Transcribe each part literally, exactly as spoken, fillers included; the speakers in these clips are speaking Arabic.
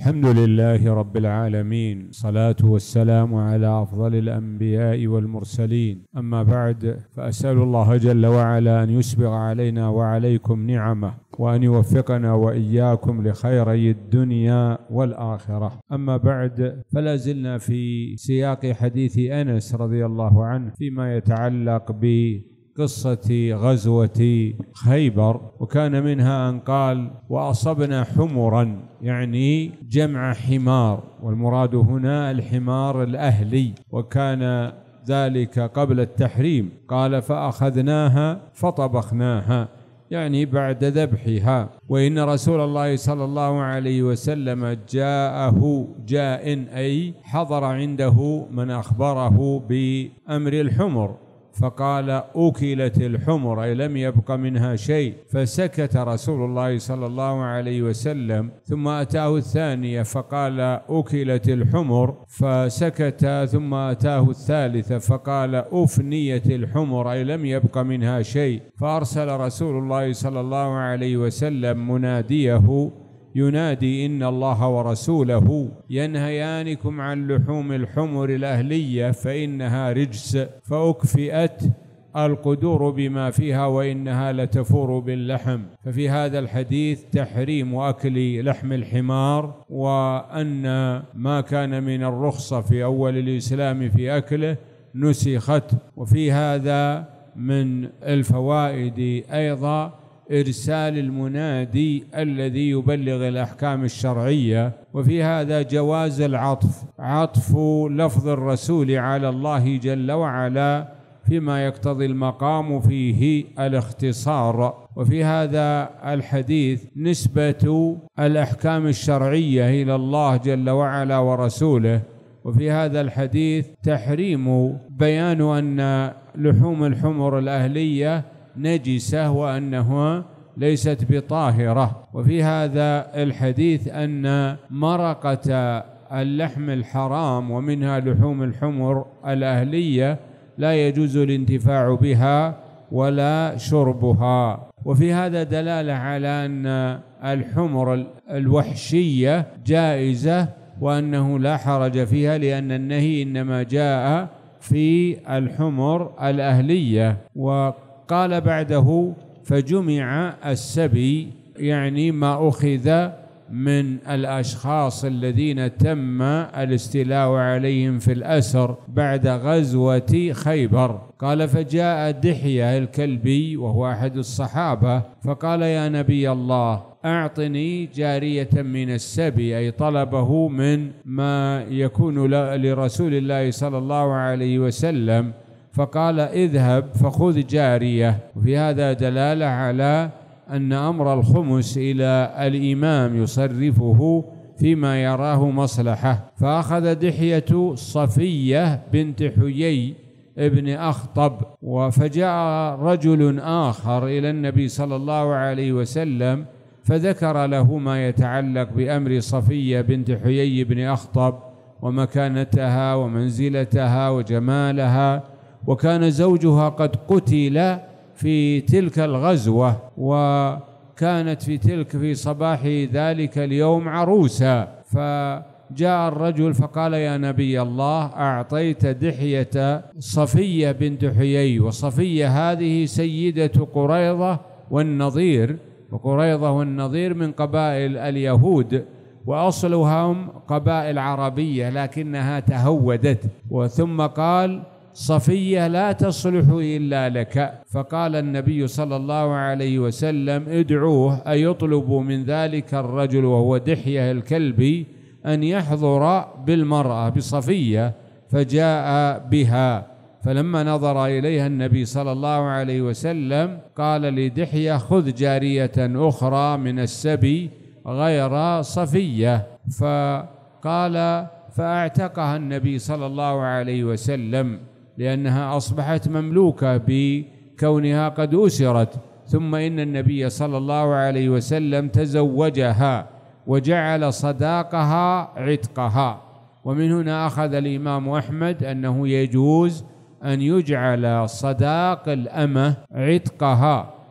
الحمد لله رب العالمين، صلاة والسلام على أفضل الأنبياء والمرسلين. أما بعد، فأسأل الله جل وعلا أن يسبغ علينا وعليكم نعمه، وأن يوفقنا وإياكم لخيري الدنيا والآخرة. أما بعد، فلا زلنا في سياق حديث أنس رضي الله عنه فيما يتعلق ب قصة غزوة خيبر، وكان منها أن قال: وأصبنا حمرا، يعني جمع حمار، والمراد هنا الحمار الأهلي، وكان ذلك قبل التحريم. قال: فأخذناها فطبخناها، يعني بعد ذبحها. وإن رسول الله صلى الله عليه وسلم جاءه جاء، أي حضر عنده من أخبره بأمر الحمر، فقال: أكلت الحمر، أي لم يبق منها شيء. فسكت رسول الله صلى الله عليه وسلم، ثم أتاه الثانية فقال: أكلت الحمر، فسكت، ثم أتاه الثالثة فقال: أفنيت الحمر، أي لم يبق منها شيء. فأرسل رسول الله صلى الله عليه وسلم مناديه ينادي: إن الله ورسوله ينهيانكم عن لحوم الحمر الأهلية فإنها رجس، فأكفئت القدور بما فيها وإنها لتفور باللحم. ففي هذا الحديث تحريم أكل لحم الحمار، وأن ما كان من الرخصة في أول الإسلام في أكله نسخت. وفي هذا من الفوائد أيضا إرسال المنادي الذي يبلغ الأحكام الشرعية، وفي هذا جواز العطف، عطف لفظ الرسول على الله جل وعلا فيما يقتضي المقام فيه الاختصار. وفي هذا الحديث نسبة الأحكام الشرعية إلى الله جل وعلا ورسوله. وفي هذا الحديث تحريم بيان أن لحوم الحمر الأهلية نجسة وأنها ليست بطاهرة. وفي هذا الحديث أن مرقة اللحم الحرام ومنها لحوم الحمر الأهلية لا يجوز الانتفاع بها ولا شربها. وفي هذا دلالة على أن الحمر الوحشية جائزة وأنه لا حرج فيها، لأن النهي إنما جاء في الحمر الأهلية. و قال بعده: فجمع السبي، يعني ما أخذ من الأشخاص الذين تم الاستيلاء عليهم في الأسر بعد غزوة خيبر. قال: فجاء دحية الكلبي وهو أحد الصحابة فقال: يا نبي الله، أعطني جارية من السبي، أي طلبه من ما يكون لرسول الله صلى الله عليه وسلم. فقال: اذهب فخذ جارية. وفي هذا دلالة على أن أمر الخمس إلى الإمام يصرفه فيما يراه مصلحة. فأخذ دحية صفية بنت حيي ابن أخطب. فجاء رجل آخر إلى النبي صلى الله عليه وسلم فذكر له ما يتعلق بأمر صفية بنت حيي بن أخطب ومكانتها ومنزلتها وجمالها، وكان زوجها قد قتل في تلك الغزوة، وكانت في تلك في صباح ذلك اليوم عروسا. فجاء الرجل فقال: يا نبي الله، أعطيت دحية صفية بنت حيي، وصفية هذه سيدة قريظة والنضير، وقريظة والنضير من قبائل اليهود، وأصلهم قبائل عربية لكنها تهودت. وثم قال: صفية لا تصلح إلا لك. فقال النبي صلى الله عليه وسلم: ادعوه أيطلب من ذلك الرجل وهو دحية الكلبي أن يحضر بالمرأة بصفية. فجاء بها، فلما نظر إليها النبي صلى الله عليه وسلم قال لدحية: خذ جارية أخرى من السبي غير صفية. فقال فأعتقها النبي صلى الله عليه وسلم، لأنها أصبحت مملوكة بكونها قد أسرت. ثم إن النبي صلى الله عليه وسلم تزوجها وجعل صداقها عتقها. ومن هنا أخذ الإمام أحمد أنه يجوز أن يجعل صداق الأمة عتقها،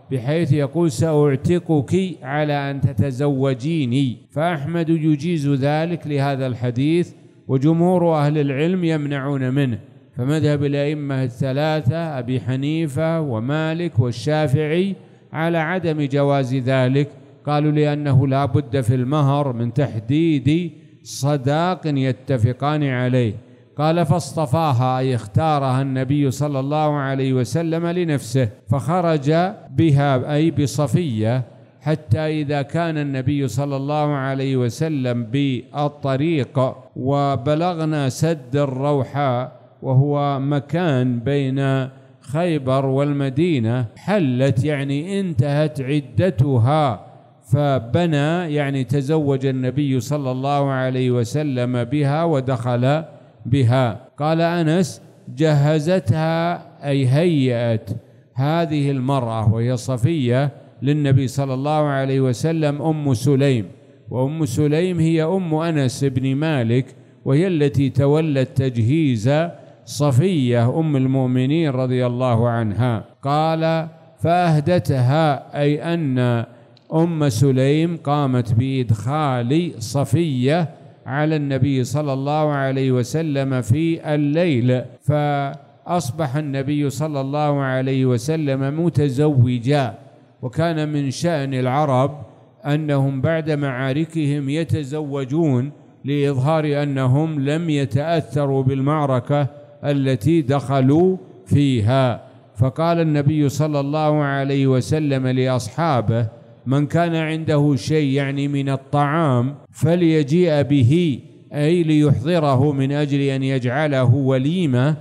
بحيث يقول سأعتقك على أن تتزوجيني، فأحمد يجيز ذلك لهذا الحديث، وجمهور أهل العلم يمنعون منه. فمذهب الأئمة الثلاثة أبي حنيفة ومالك والشافعي على عدم جواز ذلك، قالوا لأنه لا بد في المهر من تحديد صداق يتفقان عليه. قال فاصطفاها أي اختارها النبي صلى الله عليه وسلم لنفسه، فخرج بها أي بصفية، حتى إذا كان النبي صلى الله عليه وسلم بالطريق وبلغنا سد الروحاء وهو مكان بين خيبر والمدينة، حلت يعني انتهت عدتها، فبنى يعني تزوج النبي صلى الله عليه وسلم بها ودخل بها. قال أنس جهزتها أي هيأت هذه المرأة وهي صفية للنبي صلى الله عليه وسلم أم سليم، وأم سليم هي أم أنس بن مالك، وهي التي تولت تجهيز صفية أم المؤمنين رضي الله عنها. قال فأهدتها أي أن أم سليم قامت بإدخال صفية على النبي صلى الله عليه وسلم في الليل، فأصبح النبي صلى الله عليه وسلم متزوجا. وكان من شأن العرب أنهم بعد معاركهم يتزوجون لإظهار أنهم لم يتأثروا بالمعركة التي دخلوا فيها. فقال النبي صلى الله عليه وسلم لأصحابه من كان عنده شيء يعني من الطعام فليجيء به، أي ليحضره من أجل أن يجعله وليمة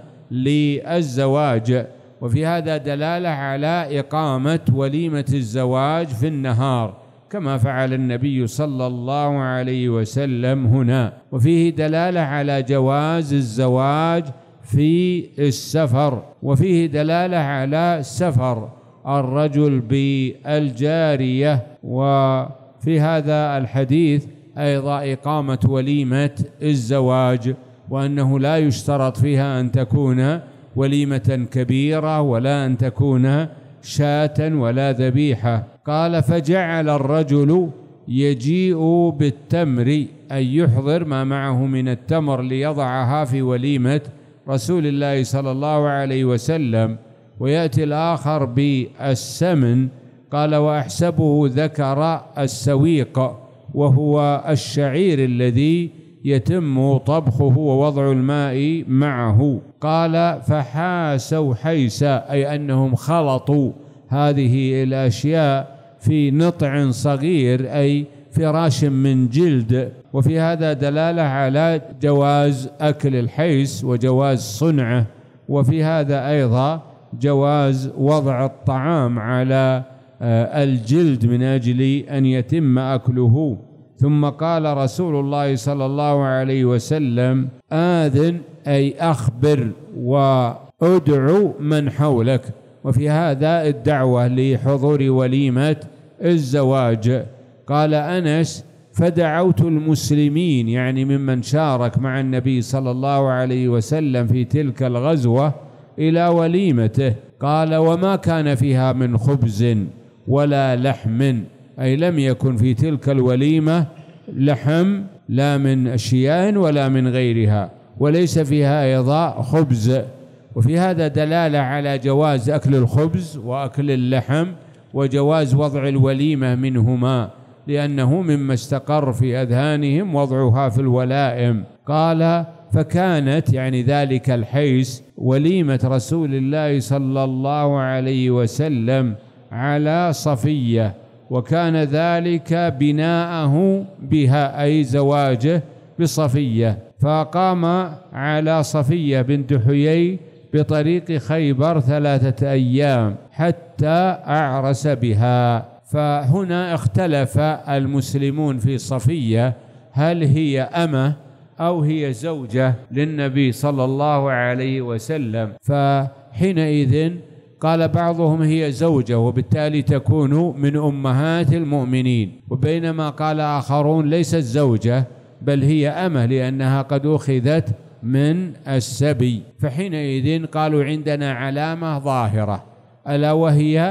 للزواج. وفي هذا دلالة على إقامة وليمة الزواج في النهار كما فعل النبي صلى الله عليه وسلم هنا. وفيه دلالة على جواز الزواج في السفر، وفيه دلالة على سفر الرجل بالجارية. وفي هذا الحديث أيضا إقامة وليمة الزواج، وأنه لا يشترط فيها أن تكون وليمة كبيرة ولا أن تكون شاة ولا ذبيحة. قال فجعل الرجل يجيء بالتمر أي يحضر ما معه من التمر ليضعها في وليمة رسول الله صلى الله عليه وسلم. ويأتي الآخر بالسمن، قال وأحسبه ذكر السويق وهو الشعير الذي يتم طبخه ووضع الماء معه. قال فحاسوا حيسا أي أنهم خلطوا هذه الأشياء في نطع صغير أي فراش من جلد. وفي هذا دلالة على جواز أكل الحيس وجواز صنعه، وفي هذا أيضا جواز وضع الطعام على الجلد من أجل أن يتم أكله. ثم قال رسول الله صلى الله عليه وسلم آذن أي أخبر وأدعو من حولك. وفي هذا الدعوة لحضور وليمة الزواج. قال أنس فدعوت المسلمين يعني ممن شارك مع النبي صلى الله عليه وسلم في تلك الغزوة إلى وليمته. قال وما كان فيها من خبز ولا لحم، أي لم يكن في تلك الوليمة لحم لا من أشياء ولا من غيرها، وليس فيها أيضا خبز. وفي هذا دلالة على جواز أكل الخبز وأكل اللحم وجواز وضع الوليمة منهما، لأنه مما استقر في أذهانهم وضعها في الولائم. قال فكانت يعني ذلك الحيس وليمة رسول الله صلى الله عليه وسلم على صفية، وكان ذلك بناءه بها أي زواجه بصفية. فقام على صفية بنت حيي بطريق خيبر ثلاثة أيام حتى أعرس بها. فهنا اختلف المسلمون في صفية هل هي أمة أو هي زوجة للنبي صلى الله عليه وسلم. فحينئذ قال بعضهم هي زوجة وبالتالي تكون من أمهات المؤمنين، وبينما قال آخرون ليست زوجة بل هي أمة لأنها قد أخذت من السبي. فحينئذ قالوا عندنا علامة ظاهرة ألا وهي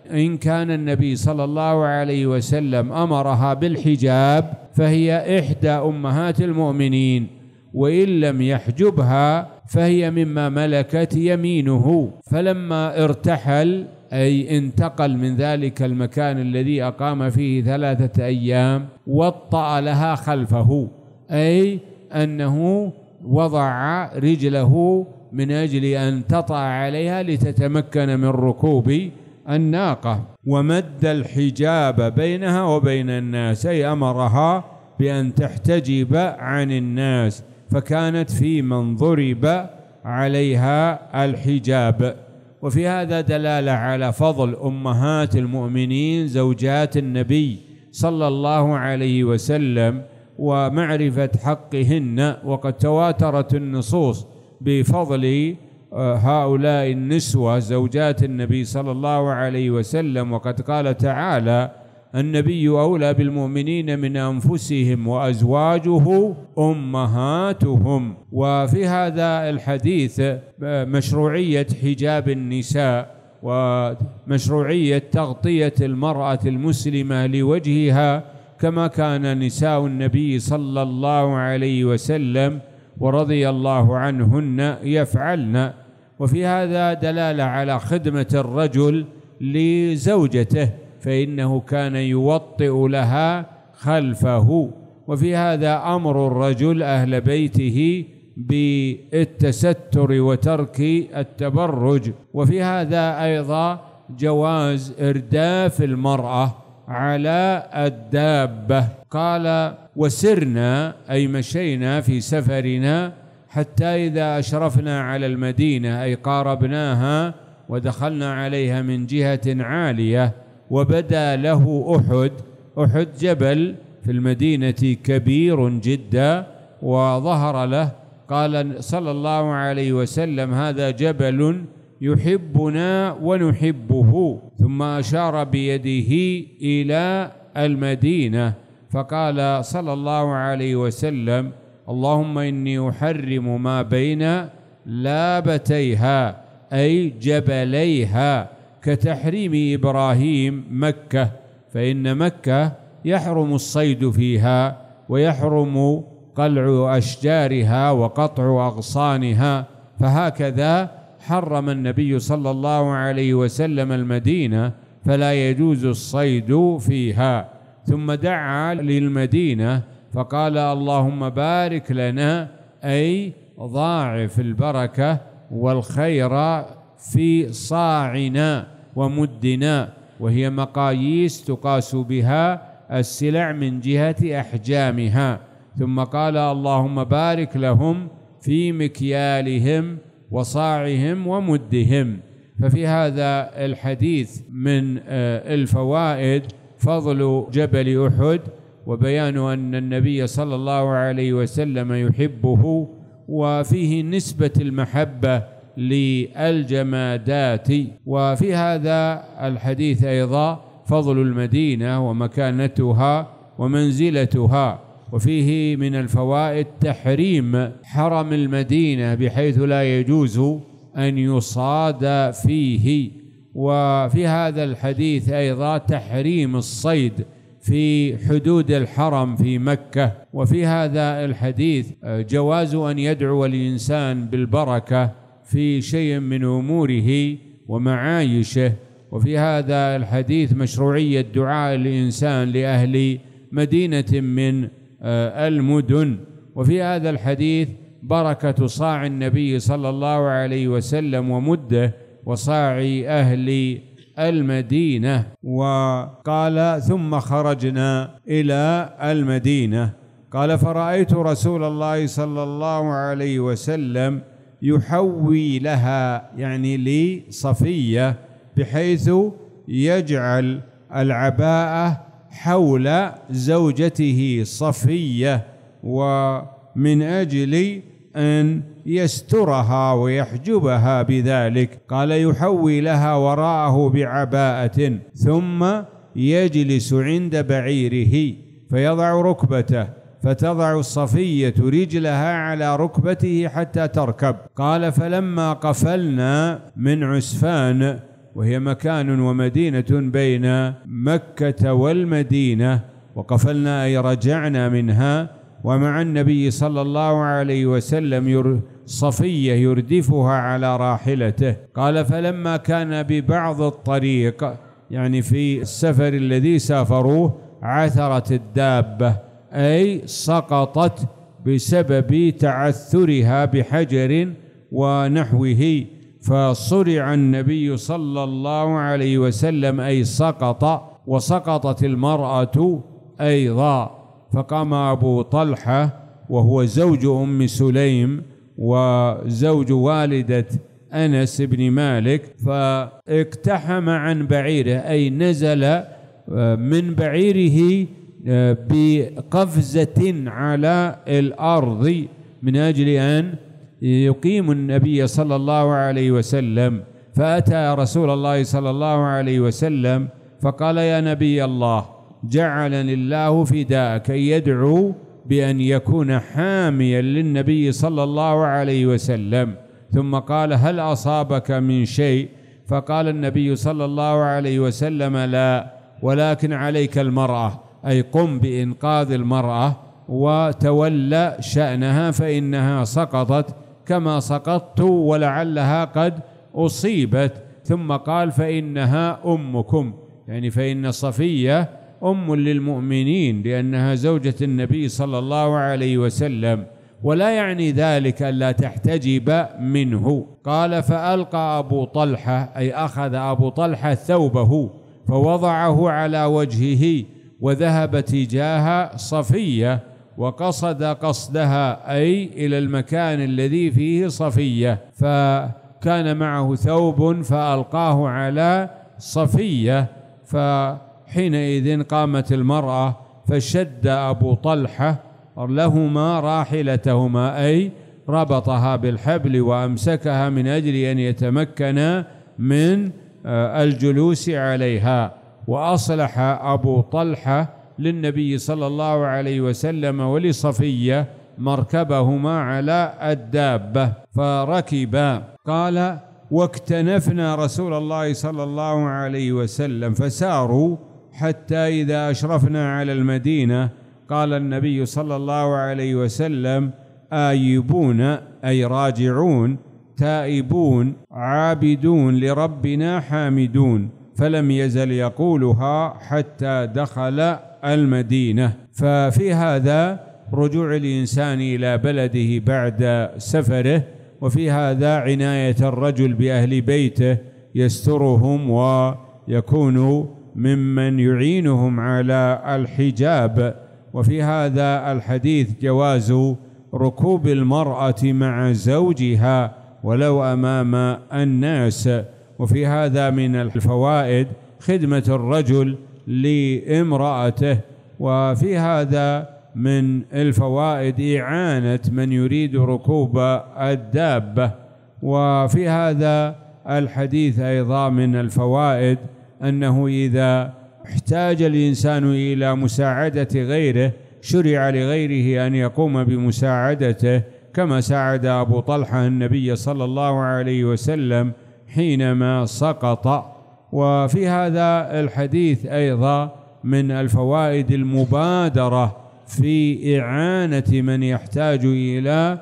إن كان النبي صلى الله عليه وسلم أمرها بالحجاب فهي إحدى أمهات المؤمنين، وإن لم يحجبها فهي مما ملكت يمينه. فلما ارتحل أي انتقل من ذلك المكان الذي أقام فيه ثلاثة أيام وطأ لها خلفه، أي أنه وضع رجله من أجل أن تطأ عليها لتتمكن من ركوب الناقة، ومد الحجاب بينها وبين الناس، أي أمرها بأن تحتجب عن الناس، فكانت في من ضرب عليها الحجاب. وفي هذا دلالة على فضل أمهات المؤمنين زوجات النبي صلى الله عليه وسلم ومعرفة حقهن، وقد تواترت النصوص بفضل هؤلاء النسوة زوجات النبي صلى الله عليه وسلم. وقد قال تعالى: النبي أولى بالمؤمنين من أنفسهم وأزواجه أمهاتهم. وفي هذا الحديث مشروعية حجاب النساء ومشروعية تغطية المرأة المسلمة لوجهها كما كان نساء النبي صلى الله عليه وسلم ورضي الله عنهن يفعلن. وفي هذا دلالة على خدمة الرجل لزوجته، فإنه كان يوطئ لها خلفه. وفي هذا أمر الرجل أهل بيته بالتستر وترك التبرج. وفي هذا أيضا جواز إرداف المرأة على الدابة. قال: وسرنا أي مشينا في سفرنا حتى إذا أشرفنا على المدينة أي قاربناها ودخلنا عليها من جهة عالية وبدا له أحد. أحد جبل في المدينة كبير جدا وظهر له. قال صلى الله عليه وسلم: هذا جبل يحبنا ونحبه. ثم أشار بيده إلى المدينة فقال صلى الله عليه وسلم: اللهم إني أحرم ما بين لابتيها أي جبليها، كتحريم إبراهيم مكة، فإن مكة يحرم الصيد فيها ويحرم قلع أشجارها وقطع أغصانها، فهكذا حرم النبي صلى الله عليه وسلم المدينة، فلا يجوز الصيد فيها. ثم دعا للمدينة فقال: اللهم بارك لنا أي ضاعف البركة والخير في صاعنا ومدنا، وهي مقاييس تقاس بها السلع من جهة أحجامها. ثم قال: اللهم بارك لهم في مكيالهم وصاعهم ومدهم. ففي هذا الحديث من الفوائد فضل جبل أحد، وبيان أن النبي صلى الله عليه وسلم يحبه، وفيه نسبة المحبة للجمادات. وفي هذا الحديث أيضا فضل المدينة ومكانتها ومنزلتها. وفيه من الفوائد تحريم حرم المدينة بحيث لا يجوز أن يصاد فيه. وفي هذا الحديث أيضا تحريم الصيد في حدود الحرم في مكة. وفي هذا الحديث جواز أن يدعو الإنسان بالبركة في شيء من أموره ومعايشه. وفي هذا الحديث مشروعية دعاء الإنسان لأهل مدينة من المدن. وفي هذا الحديث بركة صاع النبي صلى الله عليه وسلم ومده وصاع أهل المدينة. وقال: ثم خرجنا إلى المدينة. قال: فرأيت رسول الله صلى الله عليه وسلم يحوي لها، يعني لصفية، بحيث يجعل العباءة حول زوجته صفية، ومن أجل أن يسترها ويحجبها بذلك. قال: يحوي لها وراءه بعباءة ثم يجلس عند بعيره فيضع ركبته، فتضع الصفية رجلها على ركبته حتى تركب. قال: فلما قفلنا من عسفان وهي مكان ومدينة بين مكة والمدينة، وقفلنا أي رجعنا منها، ومع النبي صلى الله عليه وسلم صفية يردفها على راحلته. قال: فلما كان ببعض الطريق، يعني في السفر الذي سافروه، عثرت الدابة، أي سقطت بسبب تعثرها بحجر ونحوه، فصرع النبي صلى الله عليه وسلم، أي سقط، وسقطت المرأة أيضا. فقام أبو طلحة وهو زوج أم سليم وزوج والدة أنس بن مالك، فاقتحم عن بعيره، أي نزل من بعيره بقفزة على الأرض من أجل أن يقيم النبي صلى الله عليه وسلم. فأتى رسول الله صلى الله عليه وسلم فقال: يا نبي الله، جعلني الله فداءك، يدعو بأن يكون حاميا للنبي صلى الله عليه وسلم. ثم قال: هل أصابك من شيء؟ فقال النبي صلى الله عليه وسلم: لا، ولكن عليك المرأة، أي قم بإنقاذ المرأة وتولى شأنها، فإنها سقطت كما سقطت ولعلها قد أصيبت. ثم قال: فإنها أمكم، يعني فإن صفية أم للمؤمنين لأنها زوجة النبي صلى الله عليه وسلم، ولا يعني ذلك ألا تحتجب منه. قال: فألقى أبو طلحة، أي أخذ أبو طلحة ثوبه فوضعه على وجهه وذهب تجاه صفية، وقصد قصدها، أي إلى المكان الذي فيه صفية، فكان معه ثوب فألقاه على صفية. فحينئذ قامت المرأة فشد أبو طلحة لهما راحلتهما، أي ربطها بالحبل وأمسكها من أجل أن يتمكن من الجلوس عليها. وأصلح أبو طلحة للنبي صلى الله عليه وسلم ولصفية مركبهما على الدابة فركبا. قال: واكتنفنا رسول الله صلى الله عليه وسلم فساروا حتى إذا أشرفنا على المدينة قال النبي صلى الله عليه وسلم: آيبون، أي راجعون، تائبون، عابدون لربنا، حامدون. فلم يزل يقولها حتى دخل المدينة. ففي هذا رجوع الإنسان إلى بلده بعد سفره، وفي هذا عناية الرجل بأهل بيته، يسترهم ويكون ممن يعينهم على الحجاب. وفي هذا الحديث جواز ركوب المرأة مع زوجها ولو أمام الناس. وفي هذا من الفوائد خدمة الرجل لامرأته. وفي هذا من الفوائد إعانة من يريد ركوب الدابة. وفي هذا الحديث أيضا من الفوائد أنه إذا احتاج الإنسان إلى مساعدة غيره شرع لغيره أن يقوم بمساعدته، كما ساعد أبو طلحة النبي صلى الله عليه وسلم حينما سقط. وفي هذا الحديث أيضا من الفوائد المبادرة في إعانة من يحتاج إلى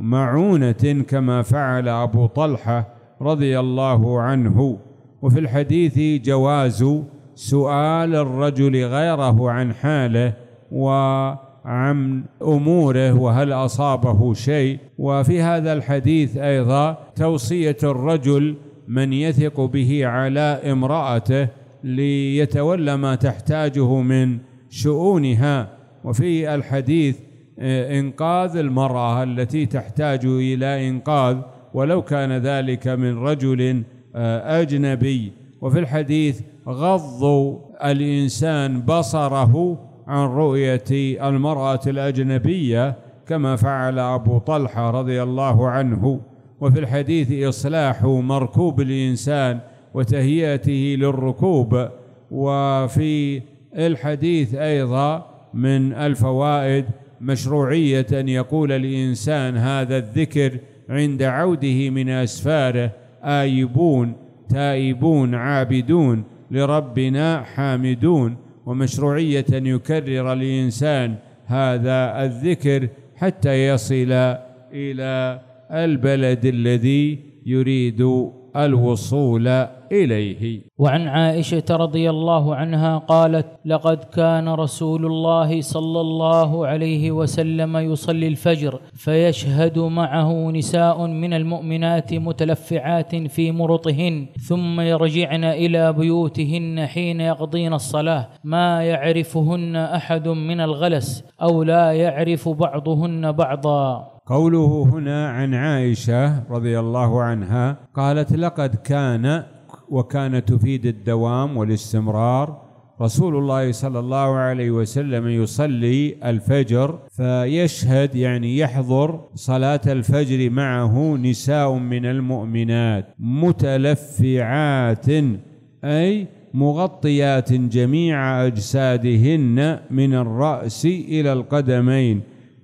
معونة كما فعل أبو طلحة رضي الله عنه. وفي الحديث جواز سؤال الرجل غيره عن حاله وعن أموره وهل أصابه شيء. وفي هذا الحديث أيضا توصية الرجل من يثق به على امرأته ليتولى ما تحتاجه من شؤونها. وفي الحديث إنقاذ المرأة التي تحتاج إلى إنقاذ ولو كان ذلك من رجل أجنبي. وفي الحديث غض الإنسان بصره عن رؤية المرأة الأجنبية كما فعل أبو طلحة رضي الله عنه. وفي الحديث إصلاح مركوب الإنسان وتهيئته للركوب. وفي الحديث أيضا من الفوائد مشروعية أن يقول الإنسان هذا الذكر عند عوده من أسفاره: آيبون، تائبون عابدون لربنا حامدون، ومشروعية أن يكرر الإنسان هذا الذكر حتى يصل إلى البلد الذي يريد الوصول إليه. وعن عائشة رضي الله عنها قالت: لقد كان رسول الله صلى الله عليه وسلم يصلي الفجر فيشهد معه نساء من المؤمنات متلفعات في مرطهن، ثم يرجعن إلى بيوتهن حين يقضين الصلاة ما يعرفهن أحد من الغلس أو لا يعرف بعضهن بعضا. قوله هنا عن عائشة رضي الله عنها قالت: لقد كان، وكان تفيد الدوام والاستمرار، رسول الله صلى الله عليه وسلم يصلي الفجر فيشهد يعني يحضر صلاة الفجر معه نساء من المؤمنات متلفعات أي مغطيات جميع أجسادهن من الرأس إلى القدمين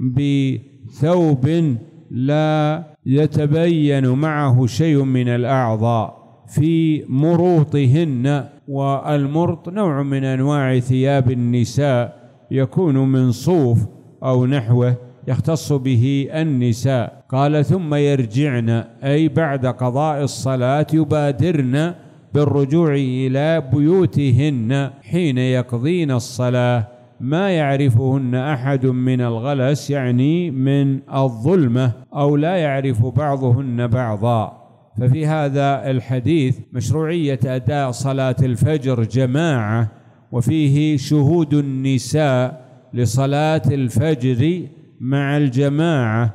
بثوب لا يتبين معه شيء من الأعضاء في مروطهن. والمرط نوع من أنواع ثياب النساء يكون من صوف أو نحوه يختص به النساء. قال: ثم يرجعن أي بعد قضاء الصلاة يبادرن بالرجوع إلى بيوتهن حين يقضين الصلاة ما يعرفهن أحد من الغلس، يعني من الظلمة، أو لا يعرف بعضهن بعضا. ففي هذا الحديث مشروعية أداء صلاة الفجر جماعة، وفيه شهود النساء لصلاة الفجر مع الجماعة،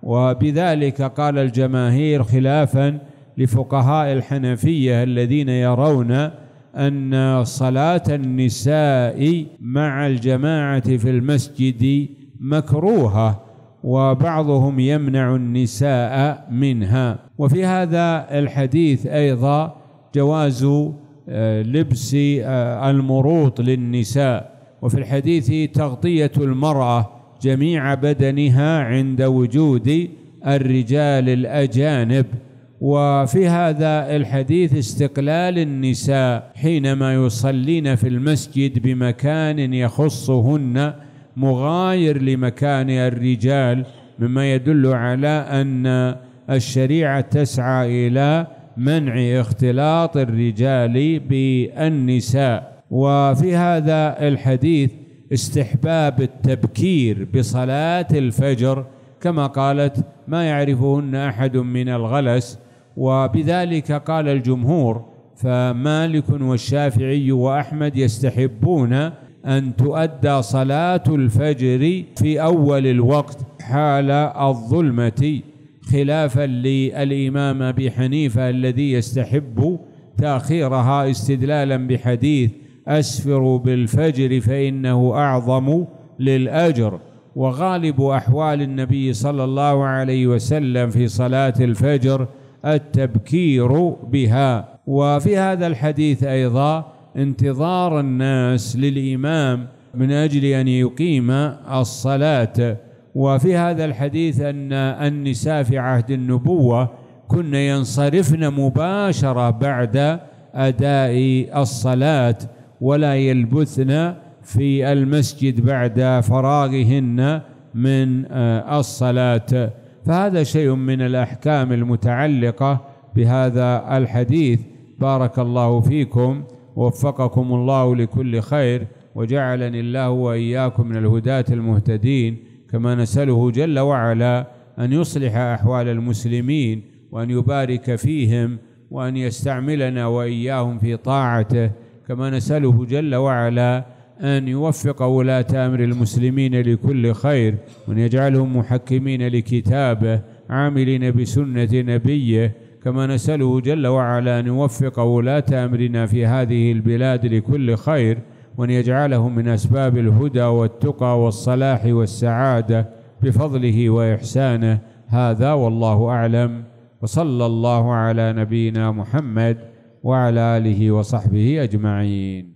وبذلك قال الجماهير خلافا لفقهاء الحنفية الذين يرون أن صلاة النساء مع الجماعة في المسجد مكروهة، وبعضهم يمنع النساء منها. وفي هذا الحديث أيضا جواز لبس المروط للنساء، وفي الحديث تغطية المرأة جميع بدنها عند وجود الرجال الأجانب. وفي هذا الحديث استقلال النساء حينما يصلين في المسجد بمكان يخصهن مغاير لمكان الرجال، مما يدل على أن الشريعة تسعى إلى منع اختلاط الرجال بالنساء. وفي هذا الحديث استحباب التبكير بصلاة الفجر كما قالت: ما يعرفهن أحد من الغلس. وبذلك قال الجمهور، فمالك والشافعي وأحمد يستحبون أن تؤدى صلاة الفجر في أول الوقت حال الظلمة، خلافا للإمام أبي حنيفة الذي يستحب تأخيرها استدلالا بحديث: أسفروا بالفجر فإنه أعظم للأجر. وغالب أحوال النبي صلى الله عليه وسلم في صلاة الفجر التبكير بها. وفي هذا الحديث أيضا انتظار الناس للإمام من أجل أن يقيم الصلاة. وفي هذا الحديث أن النساء في عهد النبوة كن ينصرفن مباشرة بعد أداء الصلاة ولا يلبثن في المسجد بعد فراغهن من الصلاة. فهذا شيء من الأحكام المتعلقة بهذا الحديث. بارك الله فيكم ووفقكم الله لكل خير، وجعلني الله وإياكم من الهداة المهتدين. كما نسأله جل وعلا أن يصلح أحوال المسلمين وأن يبارك فيهم وأن يستعملنا وإياهم في طاعته. كما نسأله جل وعلا أن يوفق ولاة أمر المسلمين لكل خير، وأن يجعلهم محكمين لكتابه عاملين بسنة نبيه. كما نسأله جل وعلا أن يوفق ولاة أمرنا في هذه البلاد لكل خير، وأن يجعلهم من أسباب الهدى والتقى والصلاح والسعادة بفضله وإحسانه. هذا والله أعلم، وصلى الله على نبينا محمد وعلى آله وصحبه أجمعين.